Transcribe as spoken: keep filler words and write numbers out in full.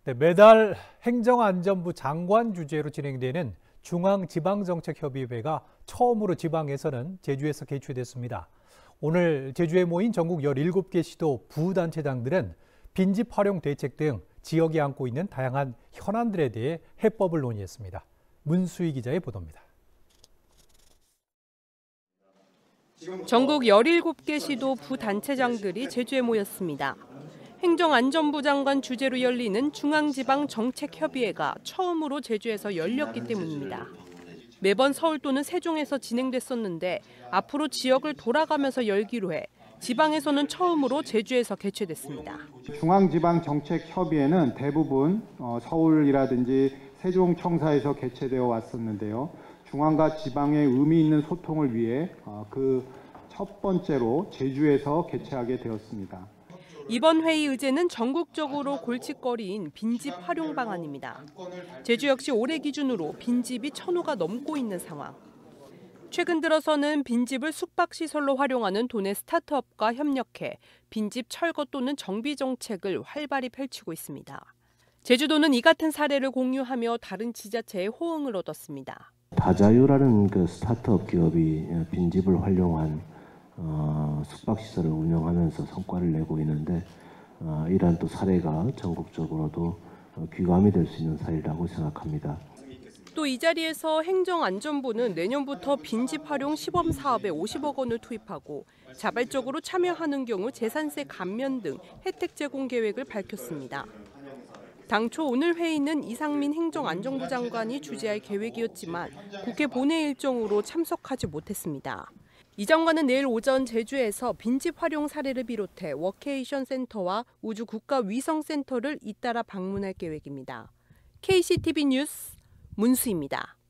네, 매달 행정안전부 장관 주재로 진행되는 중앙지방정책협의회가 처음으로 지방에서는 제주에서 개최됐습니다. 오늘 제주에 모인 전국 열일곱 개 시도 부단체장들은 빈집 활용 대책 등 지역이 안고 있는 다양한 현안들에 대해 해법을 논의했습니다. 문수희 기자의 보도입니다. 전국 열일곱 개 시도 부단체장들이 제주에 모였습니다. 행정안전부 장관 주재로 열리는 중앙지방정책협의회가 처음으로 제주에서 열렸기 때문입니다. 매번 서울 또는 세종에서 진행됐었는데 앞으로 지역을 돌아가면서 열기로 해 지방에서는 처음으로 제주에서 개최됐습니다. 중앙지방정책협의회는 대부분 서울이라든지 세종청사에서 개최되어 왔었는데요. 중앙과 지방의 의미 있는 소통을 위해 그 첫 번째로 제주에서 개최하게 되었습니다. 이번 회의 의제는 전국적으로 골칫거리인 빈집 활용 방안입니다. 제주 역시 올해 기준으로 빈집이 천 호가 넘고 있는 상황. 최근 들어서는 빈집을 숙박시설로 활용하는 도내 스타트업과 협력해 빈집 철거 또는 정비 정책을 활발히 펼치고 있습니다. 제주도는 이 같은 사례를 공유하며 다른 지자체의 호응을 얻었습니다. 다자유라는 그 스타트업 기업이 빈집을 활용한 어, 숙박시설을 운영하면서 성과를 내고 있는데 어, 이러한 또 사례가 전국적으로도 귀감이 될 수 있는 사례라고 생각합니다. 또 이 자리에서 행정안전부는 내년부터 빈집 활용 시범 사업에 오십억 원을 투입하고 자발적으로 참여하는 경우 재산세 감면 등 혜택 제공 계획을 밝혔습니다. 당초 오늘 회의는 이상민 행정안전부 장관이 주재할 계획이었지만 국회 본회 일정으로 참석하지 못했습니다. 이 장관은 내일 오전 제주에서 빈집 활용 사례를 비롯해 워케이션 센터와 우주 국가위성센터를 잇따라 방문할 계획입니다. 케이씨티비 뉴스 문수희입니다.